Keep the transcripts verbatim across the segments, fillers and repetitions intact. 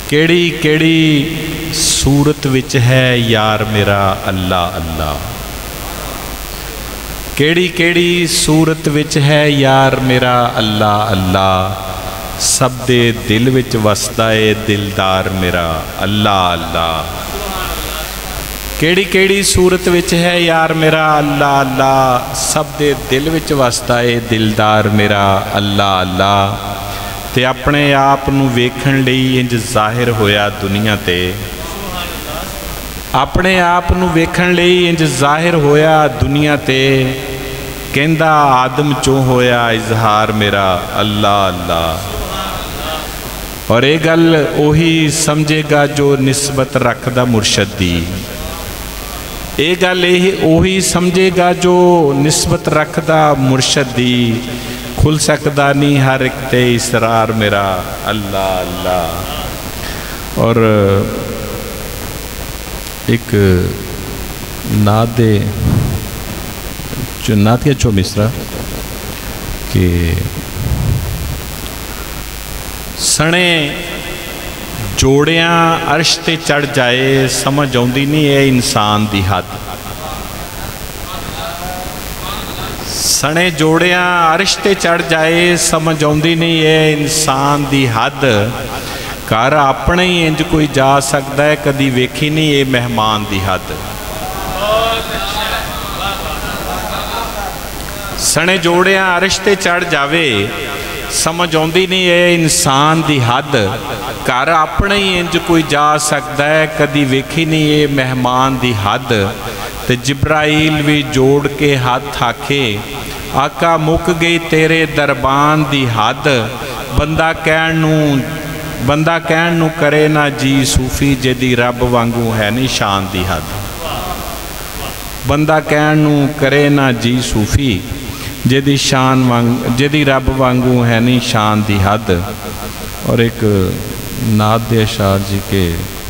केड़ी केड़ी सूरत विच है यार मेरा अल्लाह अल्लाह, केड़ी केड़ी सूरत विच है यार मेरा अल्लाह अल्लाह, सब दे दिल विच वसदा है दिलदार मेरा अल्लाह अल्लाह। केड़ी केड़ी सूरत विच है यार मेरा अल्लाह अल्लाह, सब दे दिल विच वसदा है दिलदार मेरा अल्लाह अल्लाह। ते अपने आप नूं वेखण लई इंज जाहिर होया दुनिया ते, अपने आप नूं वेखण लई इंज जाहिर होया दुनिया ते, कहंदा आदम चों होया इजहार मेरा अल्लाह अल्लाह। और ये गल उही समझेगा जो निस्बत रखदा मुर्शद दी, ये गल यही उही समझेगा जो निस्बत रखदा मुर्शद दी। खुल सकदा नहीं हर एक ते इसरार मेरा अल्लाह अल्लाह। और एक नादे जो नातिया चो मिसरा कि सने जोड़ियां अर्श ते चढ़ जाए, समझ आउंदी नहीं है इंसान दी हद। सने जोड़ियां अर्श ते चढ़ जाए, समझ आउंदी नहीं है इंसान दी हद। घर अपने ही इंज कोई जा सकता है, कदी वेखी नहीं ये मेहमान दी हद। सने जोड़ियां अर्श ते चढ़ जावे, समझ आउंदी नहीं है इंसान दी हद। घर अपने ही इंज कोई जा सकता है, कदी वेखी नहीं ये मेहमान दी हद। ते जिब्राइल भी जोड़ के हाथ आखे, आका मुक गई तेरे दरबान दी हद। बंदा कहण नूं बंदा कहण नूं करे ना जी सूफी, जिहदी रब वांगू है नहीं शान दी हद। बंदा कहण नूं करे ना जी सूफी, जिहदी शान वांग जिहदी रब वांगू है नहीं शान दी हद। और एक नात दे अशार जी के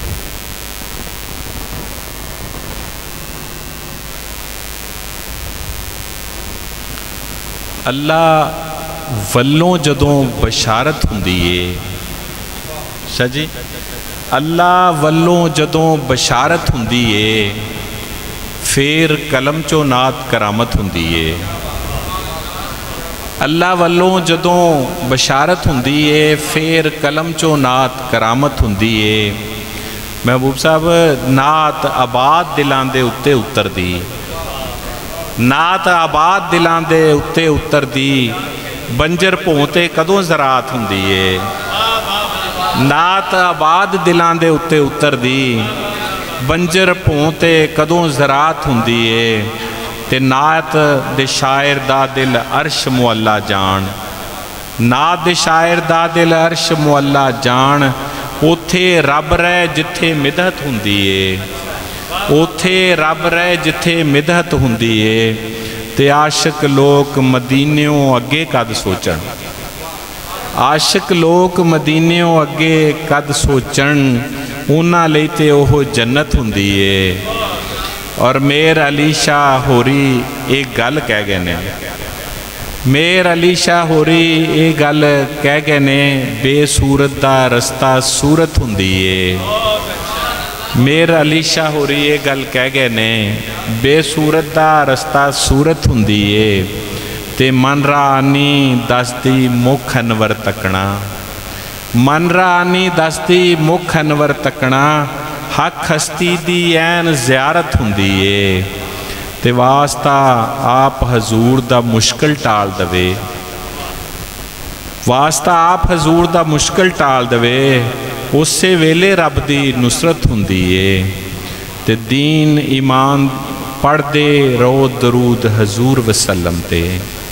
अल्लाह वल्लों जदों बशारत हुंदी है, शाह जी अल्लाह वल्लों जदों बशारत हुंदी है, फिर कलम चो नात करामत हुंदी है। अल्लाह वल्लों जदों बशारत हुंदी है, फिर कलम चो नात करामत हुंदी है। महबूब साहब नात आबाद दिलां दे उत्ते उतरदी, नात आबाद दिलां दे उत्ते उतरदी। बंजर भोंते कदों ज़रात हुंदी है, नात आबाद दिलां दे उत्ते उतरदी। बंजर भोंते कदों ज़रात हुंदी है, ते नात दे शायर दा दिल अर्श मुअल्ला जान। नात दे शायर दा दिल अर्श मुअल्ला जान। उथे रब रह जिथे मिदहत हुंदी है, उथे रब रह जिथे मिदहत हुंदी है। ते आशिक लोग मदीनियों अगे कद सोचन, आशिक लोग मदीनियों अगे कद सोचन। उन्हां लई ते ओह जन्नत हुंदी है। और मेर अली शाह होरी एक गल कह गए ने, मेर अली शाह होरी ये गल कह गए ने, बेसूरत दा रस्ता सूरत हुंदी है। मेर अली शाह होरी ये गल कह गए ने, बेसूरत दा रस्ता सूरत हुंदी है। ते मन रानी दसदी मुख अनवर तकना, मन रानी दसदी मुख अनवर तकना। हक हस्ती दी ऐन ज़ियारत हुंदी है। ते वास्ता आप हजूर दा मुश्किल टाल दवे, वास्ता आप हजूर दा मुश्किल टाल दवे। उसे वेले रब दी नुसरत हुंदी है। ते दीन ईमान पढ़दे रहो दरूद हजूर वसल्लम ते,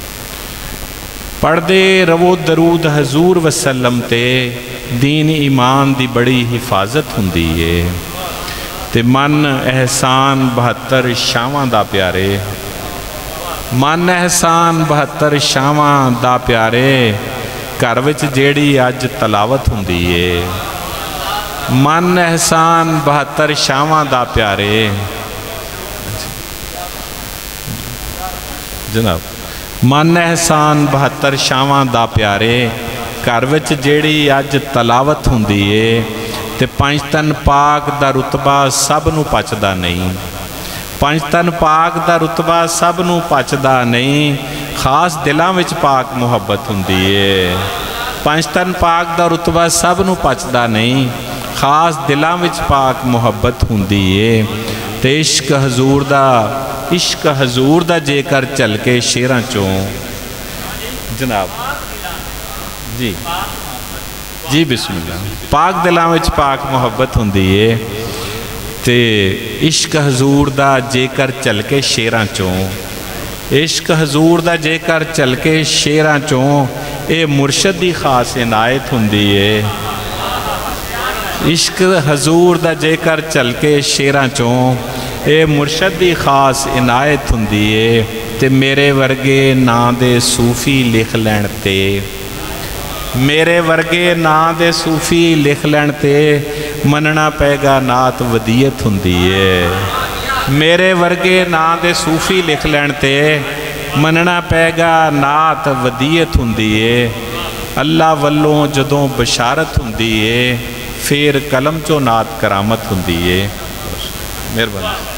पढ़दे रहो दरूद हजूर वसल्लम ते। दीन ईमान दी बड़ी हिफाजत हुंदी है। ते मन एहसान बहत्तर शावां दा प्यारे, मन एहसान बहत्तर शावां दा प्यारे। घर विच जेड़ी अज तलावत हुंदी है, मन एहसान बहत्तर शावां दा प्यारे। जनाब मन एहसान बहत्तर शावां दा प्यारे। घर विच जेड़ी अज तलावत हुंदी है, ते पंज तन पाक दा रुतबा सब नूं पचदा नहीं। पंज तन पाक दा रुतबा सब नूं पचदा नहीं, खास दिलां विच पाक मुहब्बत हुंदी है। पंज तन पाक दा रुतबा सब नूं पचदा नहीं, खास दिलां विच पाक मुहब्बत हुंदी है। ते इश्क हजूर दा इश्क हजूर दा जेकर झलके शेरां चों जनाब जी जी बिस्मिल्लाह। पाक दिलां विच पाक मुहब्बत हुंदी है ते इश्क हजूर दा जेकर झलके शेरां चों, इश्क हजूर दा जेकर झलके शेरां चों, ये मुर्शद दी खास इनायत हुंदी है। इश्क हजूर दा जेकर झलके शेरां चों, ये मुर्शद दी खास इनायत हुंदी है। ते मेरे वर्गे नां दे सूफी लिख लैण ते, मेरे वर्गे नां दे सूफी लिख लैण ते, मनना पैगा नात वदीयत हुंदी है। मेरे वर्गे नां दे सूफी लिख लैण ते, मनना पैगा नात वदीयत हुंदी है। अल्लाह वल्लों जदों बशारत हुंदी है, फिर कलम चो नात करामत हुंदी है। मेहरबानी।